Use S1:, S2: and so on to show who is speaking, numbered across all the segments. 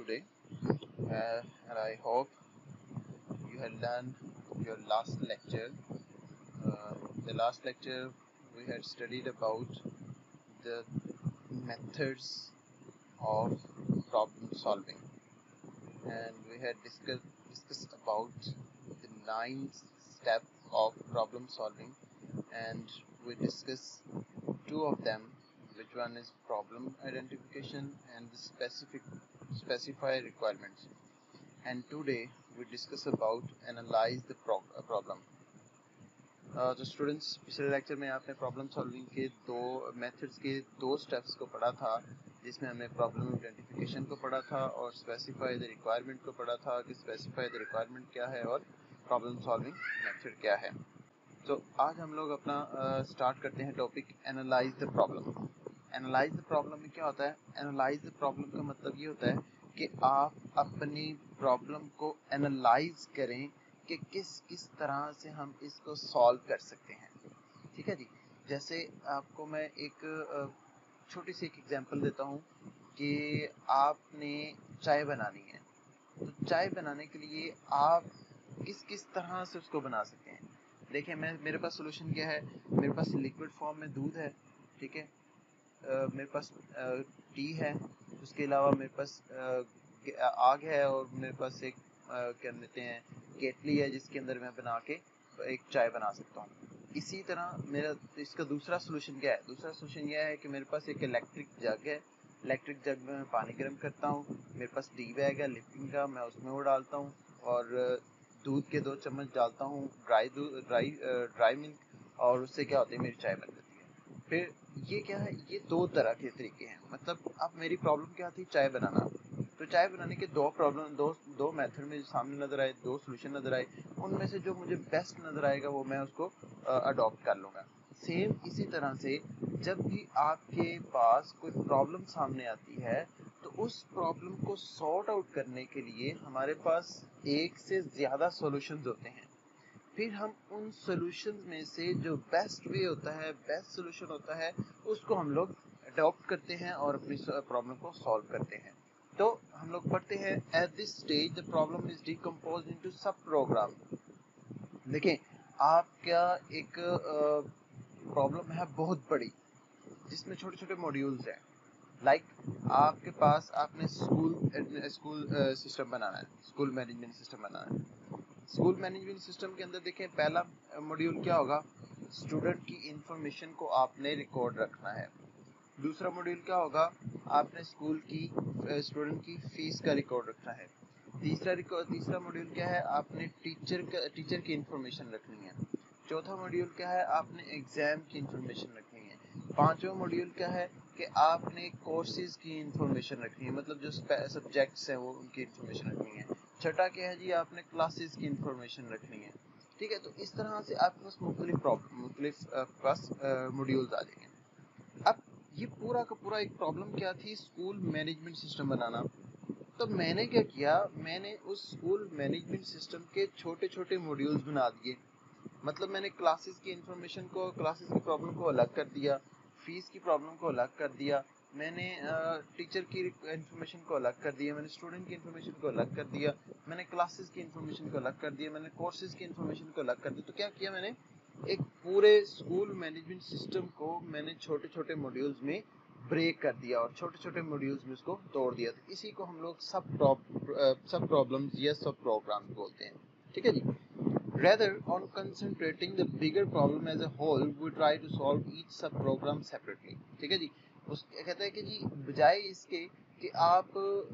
S1: today, and I hope you had learned your last lecture. The last lecture we had studied about the methods of problem solving, and we had discussed about the 9 steps of problem solving, and we discussed 2 of them, which one is problem identification and the specify requirements. And today we discuss about analyze the problem. तो students, पिछले lecture में आपने problem solving के 2 methods के 2 steps को पढ़ा था, जिसमें हमने प्रॉब्लम आइडेंटिफिकेशन को पढ़ा था और स्पेसिफाई द रिक्वायरमेंट को पढ़ा था कि स्पेसिफाई द रिक्वायरमेंट क्या है और प्रॉब्लम सॉल्विंग मेथड क्या है। तो आज हम लोग अपना स्टार्ट करते हैं topic analyze the problem. Analyze the problem में क्या होता है? एनालाइज द प्रॉब्लम का मतलब ये होता है कि आप अपनी प्रॉब्लम को एनालाइज करें कि किस तरह से हम इसको सॉल्व कर सकते हैं। ठीक है जी। जैसे आपको मैं एक छोटी सी एक एग्जांपल देता हूँ कि आपने चाय बनानी है, तो चाय बनाने के लिए आप किस तरह से उसको बना सकते हैं। देखिए, मेरे पास सोल्यूशन क्या है। मेरे पास लिक्विड फॉर्म में दूध है, ठीक है। मेरे पास टी है, उसके अलावा मेरे पास आग है और मेरे पास एक क्या कहते हैं केटली है, जिसके अंदर मैं बना के एक चाय बना सकता हूँ। इसी तरह मेरा इसका दूसरा सोल्यूशन क्या है? दूसरा सोल्यूशन यह है कि मेरे पास एक इलेक्ट्रिक जग है। इलेक्ट्रिक जग में मैं पानी गर्म करता हूँ, मेरे पास टी बैग है लिफ्टिंग का, मैं उसमें वो डालता हूँ और दूध के 2 चम्मच डालता हूँ, ड्राई मिल्क, और उससे क्या होता है, मेरी चाय बन जाती है। फिर ये क्या है, ये 2 तरह के तरीके हैं। मतलब अब मेरी प्रॉब्लम क्या थी? चाय बनाना। तो चाय बनाने के 2 मेथड में सामने नजर आए, 2 सोल्यूशन नजर आए। उनमें से जो मुझे बेस्ट नजर आएगा वो मैं उसको अडॉप्ट कर लूँगा। सेम इसी तरह से जब भी आपके पास कोई प्रॉब्लम सामने आती है, तो उस प्रॉब्लम को सॉर्ट आउट करने के लिए हमारे पास एक से ज़्यादा सॉल्यूशंस होते हैं। फिर हम उन सॉल्यूशंस में से जो बेस्ट वे होता है, बेस्ट सॉल्यूशन होता है, उसको हम लोग अडॉप्ट करते हैं और अपनी प्रॉब्लम को सॉल्व करते हैं। तो हम लोग पढ़ते हैं, at this stage the problem is decomposed into sub program. देखें, आपका एक प्रॉब्लम है बहुत बड़ी, जिसमें छोटे छोटे मॉड्यूल्स हैं। लाइक आपके पास आपने स्कूल सिस्टम बनाना है, स्कूल मैनेजमेंट सिस्टम बनाना है। स्कूल मैनेजमेंट सिस्टम के अंदर देखें, पहला मॉड्यूल क्या होगा? स्टूडेंट की इंफॉर्मेशन को आपने रिकॉर्ड रखना है। दूसरा मॉड्यूल क्या होगा? आपने स्टूडेंट की फीस का रिकॉर्ड रखना है। तीसरा मॉड्यूल क्या है? आपने टीचर की इंफॉर्मेशन रखनी है। चौथा मॉड्यूल क्या है? आपने एग्जाम की इंफॉर्मेशन रखनी है। 5वां मॉड्यूल क्या है कि आपने कोर्सेज की इंफॉर्मेशन रखनी है, मतलब जो सब्जेक्ट्स हैं वो उनकी इंफॉर्मेशन रखनी है। छठा क्या है जी? आपने क्लासेस की इंफॉर्मेशन रखनी है। ठीक है, तो इस तरह से आपके पास मुख्तलिफ मॉड्यूल्स आ जाएंगे। अब ये पूरा का पूरा एक प्रॉब्लम क्या थी? स्कूल मैनेजमेंट सिस्टम बनाना। तो मैंने क्या किया, मैंने उस स्कूल मैनेजमेंट सिस्टम के छोटे छोटे मॉड्यूल्स बना दिए। मतलब मैंने क्लासेस की प्रॉब्लम को अलग कर दिया, फीस की प्रॉब्लम को अलग कर दिया, मैंने टीचर की इंफॉर्मेशन को अलग कर दिया, मैंने स्टूडेंट की इंफॉर्मेशन को अलग कर दिया, मैंने क्लासेस की इंफॉर्मेशन को अलग कर दिया, मैंने कोर्सेज की इंफॉर्मेशन को अलग कर दिया। तो क्या किया मैंने? एक पूरे स्कूल मैनेजमेंट सिस्टम को मैंने छोटे छोटे मॉड्यूल्स में ब्रेक कर दिया और छोटे छोटे मॉड्यूल्स में उसको तोड़ दिया। तो इसी को हम लोग सब प्रॉब्लम्स या सब प्रोग्राम्स बोलते हैं। ठीक है जी। Rather on concentrating the bigger problem as a whole, we try to solve each sub program separately. ठीक है जी। उस कहता है कि जी बजाय इसके कि आप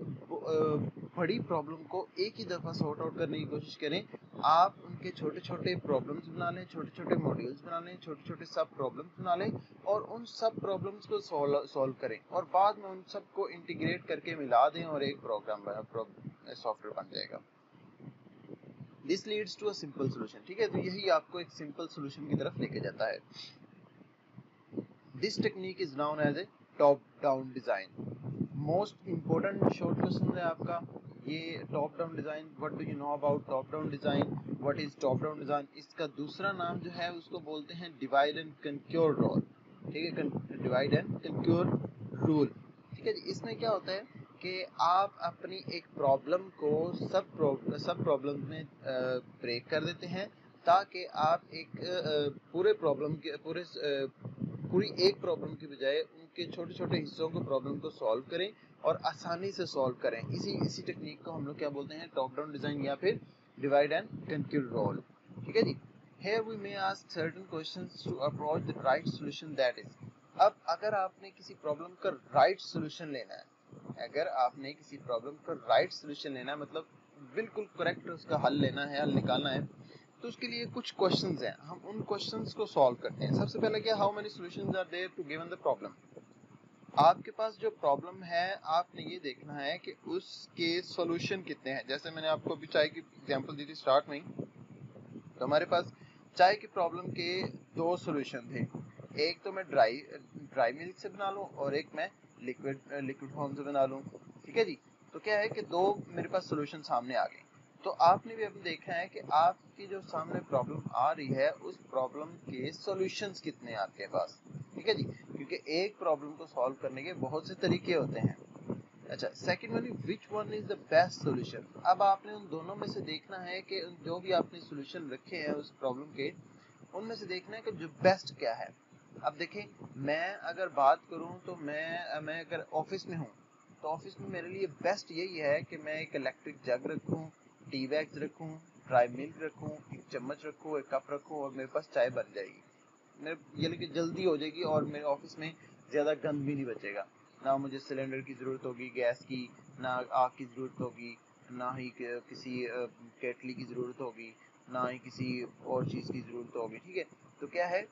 S1: बड़ी प्रॉब्लम को एक ही दफा सॉर्ट आउट करने की कोशिश करें, आप उनके छोटे छोटे प्रॉब्लम्स बना लें, छोटे छोटे मॉड्यूल्स बना लें, छोटे छोटे सब प्रॉब्लम्स बना लें और उन सब प्रॉब्लम्स को सॉल्व करें और बाद में उन सब को इंटीग्रेट करके मिला दें और एक सॉफ्टवेयर बन जाएगा। This leads to a simple solution. ठीक है, तो यही आपको एक सिंपल सोल्यूशन की तरफ लेके जाता है। This technique is known as a top down design. Most important short question है आपका ये top down design. What do you know about top down design? What is top down design? इसका दूसरा नाम जो है उसको बोलते हैं डिवाइड एंड कंक्योर रूल। ठीक है, डिवाइड एंड कंक्योर रूल। ठीक है जी। इसमें क्या होता है कि आप अपनी एक प्रॉब्लम को सब प्रॉब्लम में ब्रेक कर देते हैं, ताकि आप एक पूरी एक प्रॉब्लम की बजाय उनके छोटे छोटे हिस्सों को प्रॉब्लम को सॉल्व करें और आसानी से सॉल्व करें। इसी टेक्निक को हम लोग क्या बोलते हैं, टॉप डाउन डिजाइन या फिर डिवाइड एंड कंक्यूर रोल। ठीक है जी। Here we may ask certain questions to approach the right solution, that is, अब अगर आपने किसी प्रॉब्लम का राइट सोल्यूशन लेना है, मतलब बिल्कुल करेक्ट उसका हल लेना है, हल निकालना है, तो उसके लिए कुछ क्वेश्चंस हैं। हम उन क्वेश्चंस को सॉल्व करते हैं। सबसे पहले क्या, how many solutions are there to given the problem. आपके पास जो प्रॉब्लम है, आपने ये देखना है कि उसके सॉल्यूशन कितने हैं। जैसे मैंने आपको अभी चाय की एग्जांपल दी थी स्टार्ट में, तो हमारे पास चाय की प्रॉब्लम के दो सॉल्यूशन थे। एक तो मैं ड्राई मिल्क से बना लूं और एक मैं लिक्विड फॉर्म से बना लूं। ठीक है जी। तो क्या है कि दो मेरे पास सॉल्यूशन सामने आ गए। तो आपने भी अब देखना है कि आपकी जो सामने प्रॉब्लम आ रही है, उस प्रॉब्लम के सॉल्यूशंस कितने हैं आपके पास। ठीक है जी, क्योंकि एक प्रॉब्लम को सॉल्व करने के बहुत से तरीके होते हैं। अच्छा, second one, which one is the best solution. अब आपने उन दोनों में से देखना है कि जो भी आपने सॉल्यूशन रखे हैं उस प्रॉब्लम के, उनमें से देखना है कि जो बेस्ट क्या है। अब देखें, मैं अगर बात करूं तो मैं अगर ऑफिस में हूं, तो ऑफिस में मेरे लिए बेस्ट यही है कि मैं एक इलेक्ट्रिक जग रखूं, टी बैग्स रखूं, ड्राई मिल्क रखूं, एक चम्मच रखूं, एक कप रखूं और मेरे पास चाय बन जाएगी। मेरे ये जल्दी हो जाएगी और मेरे ऑफिस में ज्यादा गंद भी नहीं बचेगा। ना मुझे सिलेंडर की जरूरत होगी, गैस की, ना आग की जरूरत होगी, ना ही किसी केटली की जरूरत होगी, ना ही किसी और चीज की जरूरत होगी। ठीक है। तो क्या है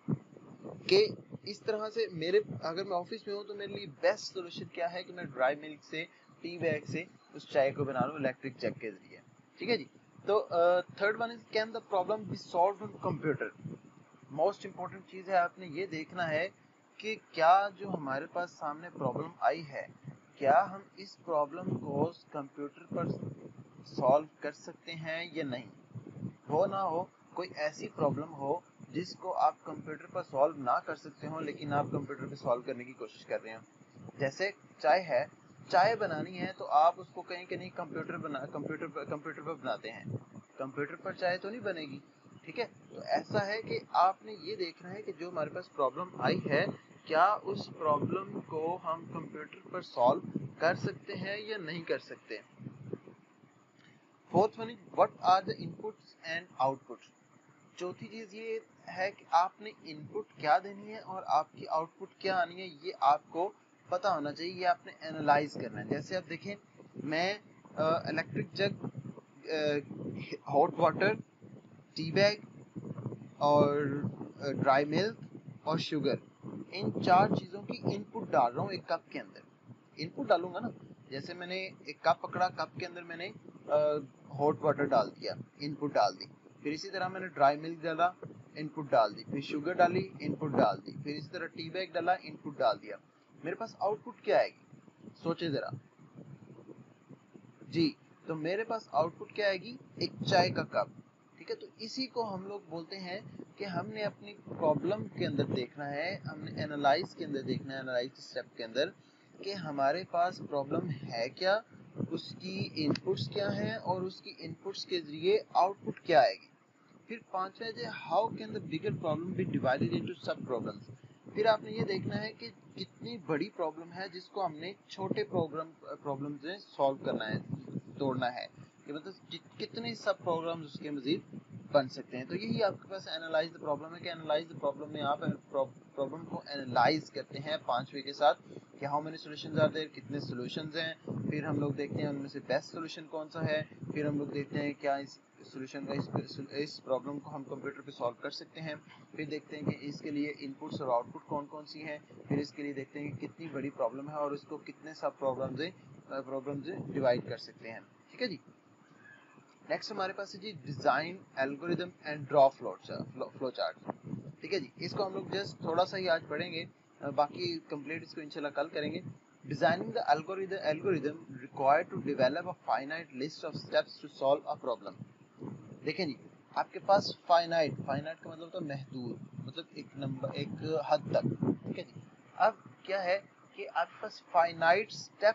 S1: कि इस तरह से अगर मैं ऑफिस में हूँ तो मेरे लिए बेस्ट सोल्यूशन क्या है कि मैं ड्राई मिल्क से, टी बैग से उस चाय को बना लूँ इलेक्ट्रिक जग के जरिए। ठीक है जी। तो third one is, can the problem be solved on computer. Most important चीज है, आपने ये देखना है कि क्या जो हमारे पास सामने प्रॉब्लम आई है, क्या हम इस प्रॉब्लम को कंप्यूटर पर सॉल्व कर सकते हैं या नहीं। हो ना हो कोई ऐसी प्रॉब्लम हो जिसको आप कंप्यूटर पर सॉल्व ना कर सकते हो, लेकिन आप कंप्यूटर पर सॉल्व करने की कोशिश कर रहे हो। जैसे चाय बनानी है, तो आप उसको कहीं कहीं कंप्यूटर पर बनाते हैं, कंप्यूटर पर चाय तो नहीं बनेगी। ठीक है। तो ऐसा है कि आपने ये देखना है कि जो हमारे पास प्रॉब्लम आई है, क्या उस प्रॉब्लम को हम कंप्यूटर पर सॉल्व कर सकते हैं या नहीं कर सकते। Fourth one is, what are the inputs and output. चौथी चीज ये है कि आपने इनपुट क्या देनी है और आपकी आउटपुट क्या आनी है, ये आपको पता होना चाहिए, ये आपने एनालाइज करना है। जैसे आप देखें, मैं electric jug, hot water, tea bag और ड्राई मिल्क और शुगर, इन चार चीजों की इनपुट डाल रहा हूँ एक कप के अंदर। इनपुट डालूंगा ना, जैसे मैंने एक कप पकड़ा, कप के अंदर मैंने हॉट वाटर डाल दिया, इनपुट डाल दी। फिर इसी तरह मैंने ड्राई मिल्क डाला, इनपुट डाल दी। फिर शुगर डाली, इनपुट डाल दी। फिर इसी तरह टी बैग डाला, इनपुट डाल दिया। मेरे पास आउटपुट क्या आएगी, सोचे जरा जी। तो मेरे पास आउटपुट क्या आएगी, एक चाय का कप। ठीक है। तो इसी को हम लोग बोलते हैं कि हमने अपनी प्रॉब्लम के अंदर देखना है, हमने एनालाइज के अंदर देखना है, एनालाइज स्टेप के अंदर, कि हमारे पास प्रॉब्लम है क्या, उसकी इनपुट्स क्या हैं और उसकी इनपुट्स के जरिए आउटपुट क्या आएगी। फिर पांचवा है, how can the bigger problem be divided into sub problems. फिर आपने ये देखना है कि कितनी बड़ी प्रॉब्लम है जिसको हमने छोटे प्रॉब्लम से सॉल्व करना है, तोड़ना है, कि मतलब कितने सब प्रॉब्लम्स उसके मजीद बन सकते हैं। तो यही आपके पास एनालाइज द प्रॉब्लम है कि एनालाइज द प्रॉब्लम में आप प्रॉब्लम को एनालाइज करते हैं पांचवे के साथ, कि how many solutions are there, कितने सॉल्यूशंस हैं। फिर हम लोग देखते हैं उनमें से बेस्ट सॉल्यूशन कौन सा है। फिर हम लोग देखते हैं क्या इस सॉल्यूशन का, इस प्रॉब्लम को हम कंप्यूटर पे सॉल्व कर सकते हैं। फिर देखते हैं कि इसके लिए इनपुट्स और आउटपुट कौन कौन सी हैं। फिर इसके लिए देखते हैं कि कितनी बड़ी प्रॉब्लम है और उसको कितने सब प्रॉब्लम्स डिवाइड कर सकते हैं। ठीक है जी। नेक्स्ट हमारे पास है जी, design algorithm and draw flow chart. ठीक है जी। इसको हम लोग जस्ट थोड़ा सा ही आज पढ़ेंगे, बाकी कंप्लीट इसको इंशाल्लाह कल करेंगे। Designing the algorithm required to develop a finite list of steps to solve a problem. देखें जी, आपके पास फाइनाइट का मतलब होता है महदूद, मतलब एक नंबर, एक हद तक। ठीक है जी। अब क्या है कि आपके पास फाइनाइट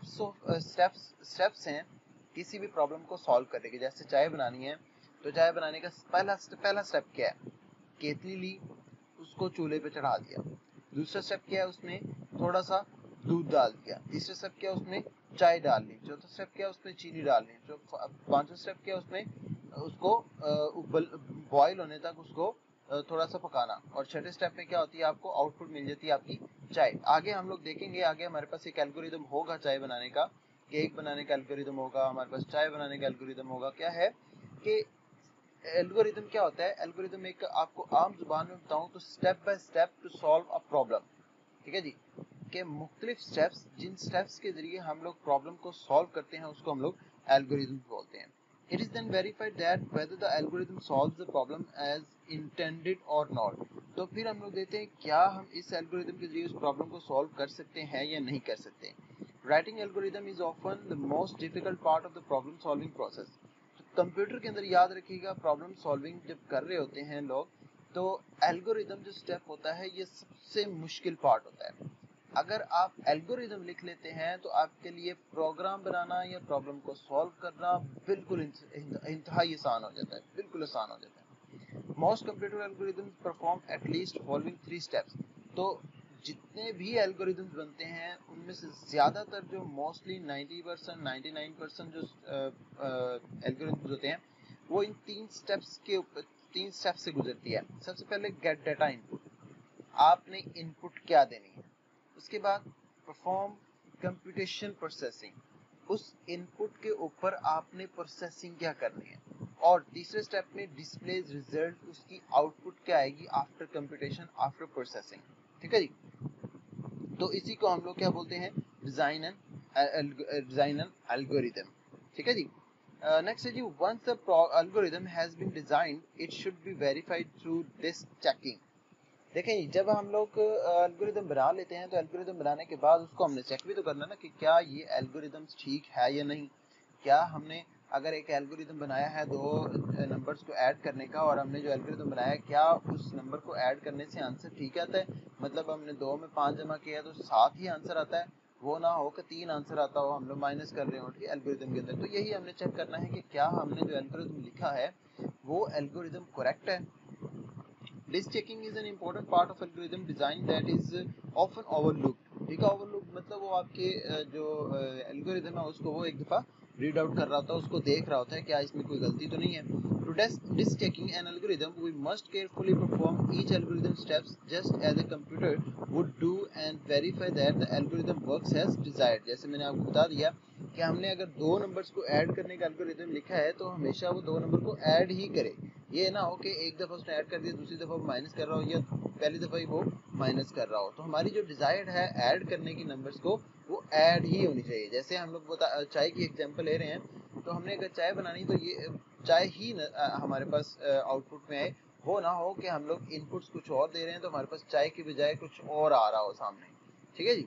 S1: स्टेप्स हैं किसी भी प्रॉब्लम को सॉल्व करने के। जैसे चाय बनानी है तो चाय बनाने का पहला स्टेप क्या है, केतली ली, उसको चूल्हे पे चढ़ा दिया। दूसरा स्टेप क्या है, उसमें थोड़ा सा दूध डाल दिया। तीसरा स्टेप क्या है, उसमें चाय डाल ली। चौथा स्टेप क्या है, उसमें चीनी डाल ली। पांचवा स्टेप क्या है, उसमें उसको बॉईल होने तक उसको थोड़ा सा पकाना। और छठे स्टेप में क्या होती है, आपको आउटपुट मिल जाती है आपकी चाय। आगे हम लोग देखेंगे, आगे हमारे पास एक एल्गोरिदम होगा चाय बनाने का, केक बनाने का एल्गोरिदम होगा, हमारे पास चाय बनाने का एल्गोरिदम होगा। क्या है कि एल्गोरिदम क्या होता है, एल्गोरिदम एक आपको आम जुबान में बताऊं तो step by step to solve a problem. ठीक है जी, के मुख्तलिफ स्टेप्स, जिन स्टेप्स के जरिए हम लोग प्रॉब्लम को सॉल्व करते हैं उसको हम लोग एल्गोरिदम बोलते हैं। It is then verified that whether the algorithm solves the problem as intended और नॉट। तो फिर हम लोग देखते हैं क्या हम इस एल्गोरिदम के जरिए उस प्रॉब्लम को सॉल्व कर सकते हैं या नहीं कर सकते। Writing algorithm is often the most difficult part of the problem solving process. Computer के अंदर याद रखिएगा, प्रॉब्लम सॉल्विंग जब कर रहे होते हैं लोग तो एल्गोरिदम जो स्टेप होता है ये सबसे मुश्किल पार्ट होता है। अगर आप एल्गोरिदम लिख लेते हैं तो आपके लिए प्रोग्राम बनाना या प्रॉब्लम को सॉल्व करना बिल्कुल इंतहाई आसान हो जाता है, बिल्कुल आसान हो जाता है। Most computer algorithms perform at least following 3 steps. तो जितने भी एल्गोरिदम्स बनते हैं उनमें से ज्यादातर जो मोस्टली 90% 99% जो एल्गोरिदम्स होते हैं वो इन 3 स्टेप्स से गुजरती है। सबसे पहले गेट डाटा इनपुट, आपने इनपुट क्या देनी है। उसके बाद परफॉर्म कंप्यूटेशन प्रोसेसिंग, उस इनपुट के ऊपर आपने प्रोसेसिंग क्या करनी है। और तीसरे स्टेप में डिस्प्ले रिजल्ट, उसकी आउटपुट क्या आएगी आफ्टर कंप्यूटेशन, आफ्टर प्रोसेसिंग। ठीक है जी, तो इसी को हम लोग क्या बोलते हैं, डिजाइन एंड एल्गोरिदम। ठीक है जी। नेक्स्ट है जी, once the algorithm has been designed it should be verified through this checking. देखें, जब हम लोग एल्गोरिदम बना लेते हैं तो एल्गोरिदम बनाने के बाद उसको हमने चेक भी तो करना ना कि क्या ये एल्गोरिदम ठीक है या नहीं। क्या हमने अगर एक एल्गोरिदम बनाया है 2 नंबर्स को ऐड करने का और हमने जो एल्गोरिदम बनाया क्या उस नंबर को ऐड करने से आंसर ठीक आता है, मतलब हमने 2 में 5 जमा किया तो 7 ही आंसर आता है, वो ना हो कि 3 आंसर आता हो, हम लोग माइनस कर रहे हो एल्गोरिदम के अंदर। तो यही हमने चेक करना है कि क्या हमने जो एल्गोरिदम लिखा है वो एल्गोरिदम करेक्ट है। This checking is an important part of algorithm design that is often overlooked। ठीक है, ओवरलुक मतलब वो आपके जो एल्गोरिदम है उसको वो एक दफा रीड आउट कर रहा होता है, उसको देख रहा होता है क्या इसमें कोई गलती तो नहीं है। To test checking an algorithm, we must carefully perform each algorithm steps just as a computer would do and verify that the algorithm works as desired। जैसे मैंने आपको बता दिया कि हमने अगर 2 नंबर्स को ऐड करने का एल्गोरिथम लिखा है तो हमेशा वो 2 नंबर को ऐड ही करे। ये ना हो कि एक दफा उसने ऐड कर दिया, दूसरी दफा वो माइनस कर रहा हो या पहली दफा ही वो माइनस कर रहा हो। तो हमारी जो डिजायर्ड है ऐड करने की नंबर्स को वो ऐड ही होनी चाहिए। जैसे हम लोग चाय की एग्जांपल ले रहे हैं, तो हमने अगर चाय बनानी तो ये चाय ही हमारे पास आउटपुट में आए, वो ना हो कि हम लोग इनपुट्स कुछ और दे रहे हैं तो हमारे पास चाय की बजाय कुछ और आ रहा हो सामने। ठीक है जी।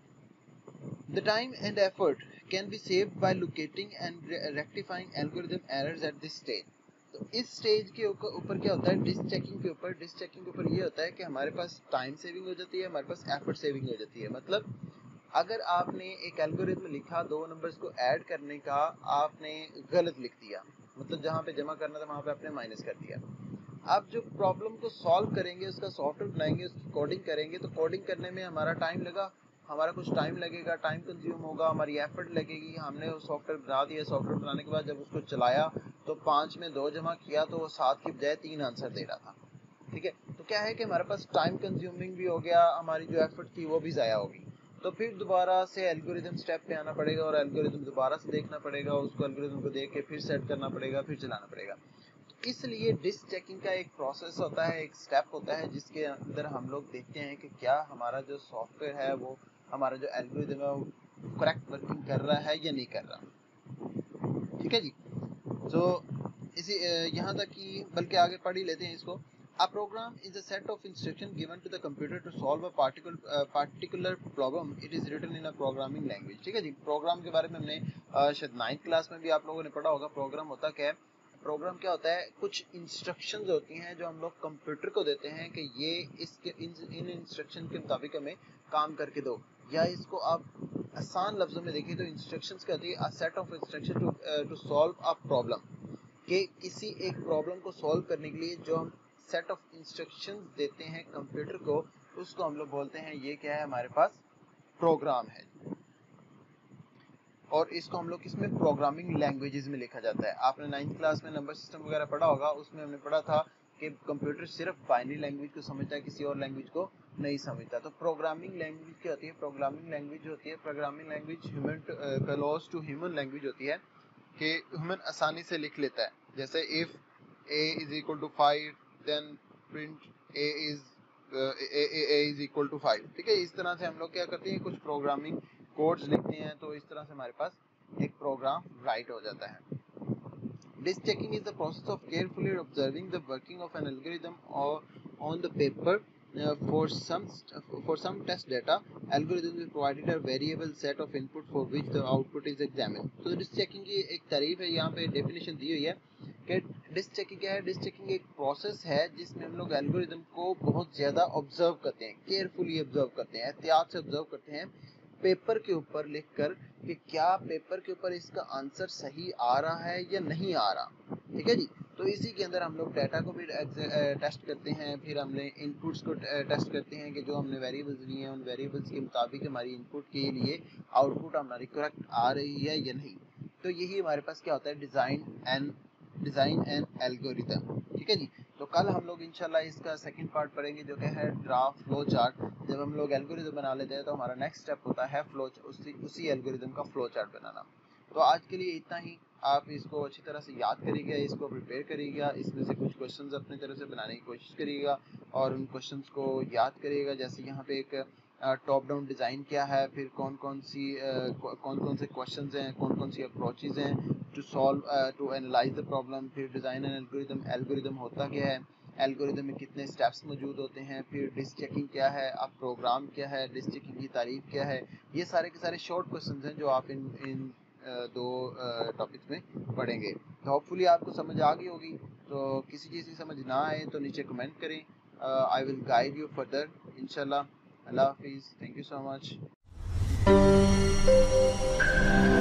S1: The time and effort can be saved by locating and rectifying algorithm errors at this stage। तो इस स्टेज के ऊपर क्या होता है, डिस्क चेकिंग के ऊपर ये होता है कि हमारे पास टाइम सेविंग हो जाती है, हमारे पास एफर्ट सेविंग हो जाती है। मतलब अगर आपने एक एल्गोरिथम लिखा 2 नंबर्स को ऐड करने का, आपने गलत लिख दिया, मतलब जहां पे जमा करना था वहां पे आपने माइनस कर दिया। आप जो प्रॉब्लम को सॉल्व करेंगे, उसका सॉफ्टवेयर बनाएंगे, उसकी कोडिंग करेंगे, तो कोडिंग करने में हमारा टाइम लगा, हमारा कुछ टाइम लगेगा, टाइम कंज्यूम होगा, हमारी एफर्ट लगेगी। हमने वो सॉफ्टवेयर बना दिया, सॉफ्टवेयर बनाने के बाद जब उसको चलाया तो 5 में 2 जमा किया तो वो 7 की बजाय 3 आंसर दे रहा था। ठीक है, तो क्या है कि हमारे पास टाइम कंज्यूमिंग भी हो गया, हमारी जो एफर्ट थी वो भी जाया होगी। तो फिर दोबारा से एल्गोरिथम स्टेप पे आना पड़ेगा और एल्गोरिथम दोबारा से देखना पड़ेगा, उसको एल्गोरिथम को देख के फिर सेट करना पड़ेगा, फिर चलाना पड़ेगा। इसलिए डिस्क चेकिंग का एक प्रोसेस होता है, एक स्टेप होता है जिसके अंदर हम लोग देखते हैं कि क्या हमारा जो सॉफ्टवेयर है वो, हमारा जो एल्गोरिथम है वो करेक्ट वर्किंग कर रहा है या नहीं कर रहा। ठीक है जी। तो इसी यहाँ तक कि बल्कि आगे पढ़ ही लेते हैं इसको। A program is a set of instructions given to the computer to solve a particular problem. It is written in a programming language। ठीक है जी। प्रोग्राम के बारे में हमने शायद 9th क्लास में भी आप लोगों ने पढ़ा होगा। प्रोग्राम होता क्या है, प्रोग्राम क्या होता है, कुछ इंस्ट्रक्शंस होती हैं जो हम लोग कंप्यूटर को देते हैं कि ये इसके इन इंस्ट्रक्शन के मुताबिक हमें काम करके दो। या इसको आप आसान लफ्जों में देखें तो इंस्ट्रक्शंस क्या होती है, a set of instruction to solve a problem, कि किसी एक प्रॉब्लम को सॉल्व करने के लिए जो हम सेट ऑफ इंस्ट्रक्शंस देते हैं कंप्यूटर को, उसको हम लोग बोलते हैं ये क्या है, हमारे पास प्रोग्राम है। और इसको हम लोग किसमें, प्रोग्रामिंग लैंग्वेजेस में लिखा जाता है। आपने 9th क्लास में नंबर सिस्टम वगैरह पढ़ा होगा, उसमें हमने पढ़ा था कि कंप्यूटर सिर्फ बाइनरी लैंग्वेज को समझता है, किसी और लैंग्वेज को नहीं समझता। तो प्रोग्रामिंग लैंग्वेज क्या होती है, प्रोग्रामिंग लैंग्वेज होती है, programming language human close to human language होती है, कि ह्यूमन आसानी से लिख लेता है। जैसे if a is equal to 5 then print a is equal to 5, ठीक है। इस तरह से हम लोग क्या करते हैं, कुछ प्रोग्रामिंग कोड्स लिखते हैं, तो इस तरह से हमारे पास एक प्रोग्राम राइट हो जाता है। Disk checking is the process of carefully observing the working of an algorithm or on the paper. For some test data, algorithm is provided a variable set of input for which the output is examined. So disk checking की एक तारीफ है, यहाँ पे definition दी हुई है कि disc checking क्या है। डिस्क चेकिंग एक प्रोसेस है जिसमें हम लोग एल्गोरिदम को बहुत ज्यादा ऑब्जर्व करते हैं, केयरफुली ऑब्जर्व करते हैं, एहतियात से ऑब्जर्व करते हैं पेपर के ऊपर लिखकर कि क्या पेपर के ऊपर इसका आंसर सही आ रहा है या नहीं आ रहा, ठीक है जी। तो इसी के अंदर हम लोग डाटा को भी टेस्ट करते हैं, फिर हमने इनपुट्स को टेस्ट करते हैं कि जो हमने वेरिएबल्स लिए हैं उन वेरिएबल्स के मुताबिक हमारी इनपुट के लिए आउटपुट हमारी करेक्ट आ रही है या नहीं। तो यही हमारे पास क्या होता है, डिजाइन एंड एल्गोरिथम, ठीक है जी। तो कल हम लोग इंशाल्लाह इसका सेकंड पार्ट पढ़ेंगे, जो कि है ड्राफ्ट फ्लो चार्ट। जब हम लोग एल्गोरिथम बना लेते हैं तो हमारा नेक्स्ट स्टेप होता है उसी एल्गोरिथम का फ्लो चार्ट बनाना। तो आज के लिए इतना ही। आप इसको अच्छी तरह से याद करिएगा, इसको प्रिपेयर करिएगा, इसमें से कुछ क्वेश्चंस अपनी तरफ से बनाने की कोशिश करिएगा और उन क्वेश्चंस को याद करिएगा। जैसे यहाँ पे एक टॉप डाउन डिज़ाइन क्या है, फिर कौन कौन से क्वेश्चंस हैं, कौन कौन सी अप्रोचेज हैं टू एनालाइज द प्रॉब्लम, फिर डिज़ाइन एंड एल्गोरिथम होता क्या है, एल्गोरिथम में कितने स्टेप्स मौजूद होते हैं, फिर डिस्क चेकिंग क्या है, अब प्रोग्राम क्या है, डिस्क चेकिंग की तारीफ क्या है। ये सारे के सारे शॉर्ट क्वेश्चंस हैं जो आप इन दो टॉपिक्स में पढ़ेंगे। तो होपफुली आपको समझ आ गई होगी। तो किसी चीज़ की समझ ना आए तो नीचे कमेंट करें, I will guide you further इंशाल्लाह। अल्लाह हाफिज़, थैंक यू सो मच।